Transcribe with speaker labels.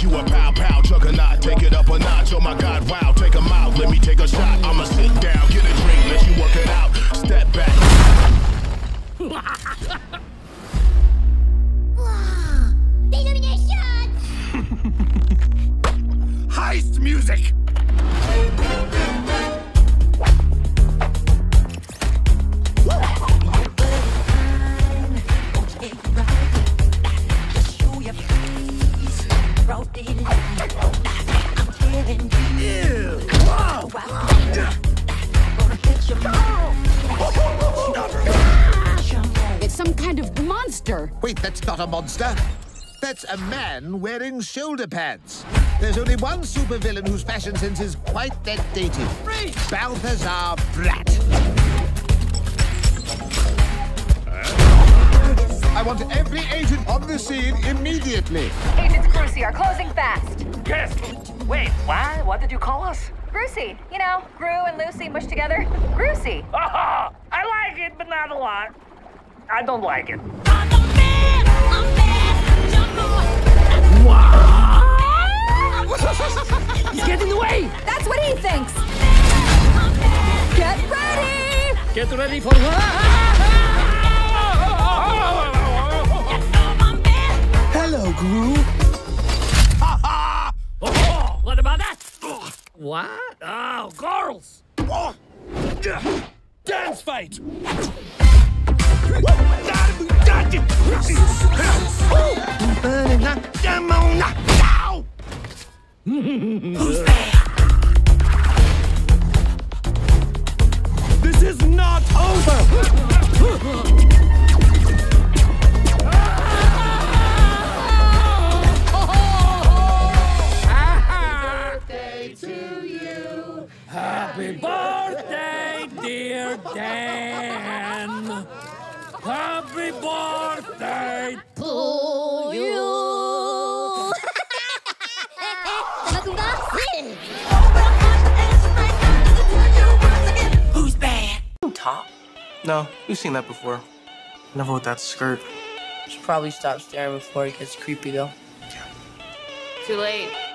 Speaker 1: like you a pow pow juggernaut. Take it up a notch, oh my God, wow. Take 'em out, let me take a shot. I'ma sit down, get a drink, let you work it out. Step back.
Speaker 2: Illumination!
Speaker 1: Heist music!
Speaker 3: It's some kind of monster.
Speaker 4: Wait, that's not a monster. That's a man wearing shoulder pads. There's only one supervillain whose fashion sense is quite that dated. Balthazar Bratt. I want every agent on the scene immediately.
Speaker 5: Agents Grucy are closing fast.
Speaker 6: Yes. Wait, what? What did you call us?
Speaker 5: Grucy, you know, Gru and Lucy mushed together. Grucy.
Speaker 6: Oh, I like it, but not a lot. I don't like it.
Speaker 3: He's getting in the way.
Speaker 5: That's what he thinks. Get ready.
Speaker 3: Get ready for
Speaker 4: Hello, Gru.
Speaker 3: Oh, what about that? What? Oh, girls.
Speaker 1: Dance fight!
Speaker 4: Who's there?
Speaker 1: This is not over!
Speaker 3: Happy birthday, dear Dan. Happy birthday to you.
Speaker 2: Who's bad?
Speaker 7: Top? No, you've seen that before. Never with that skirt.
Speaker 8: Should probably stop staring before it gets creepy, though.
Speaker 7: Yeah.
Speaker 8: Too late.